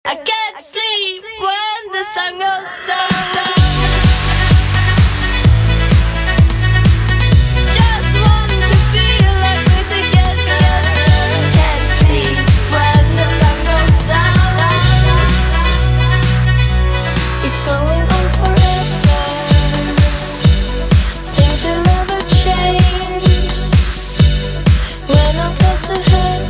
I can't sleep when the sun goes down. Just want to feel like we're together. Can't sleep when the sun goes down. It's going on forever. Things will never change when I'm close to heaven.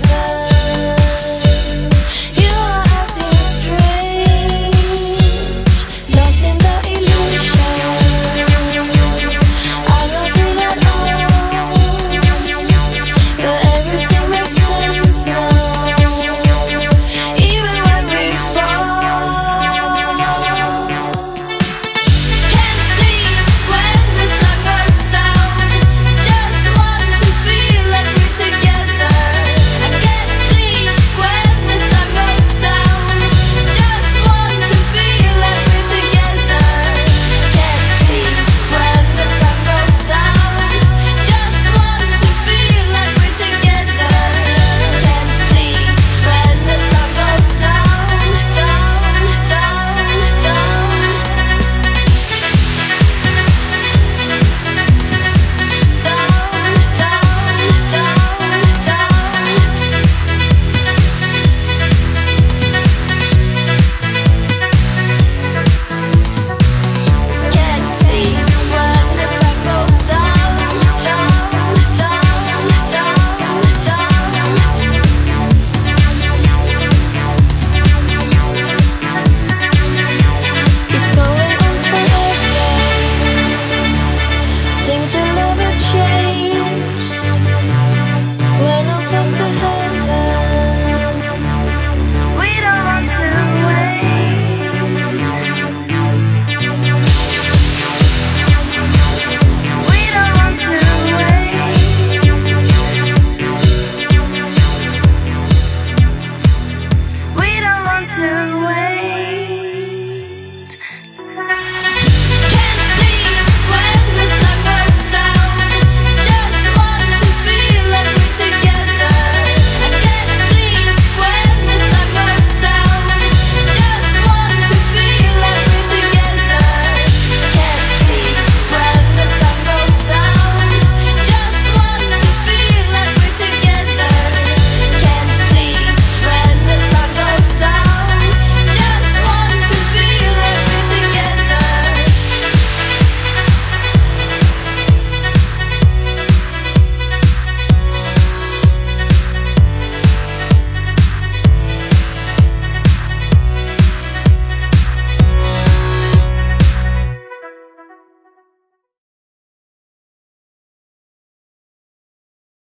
To wait.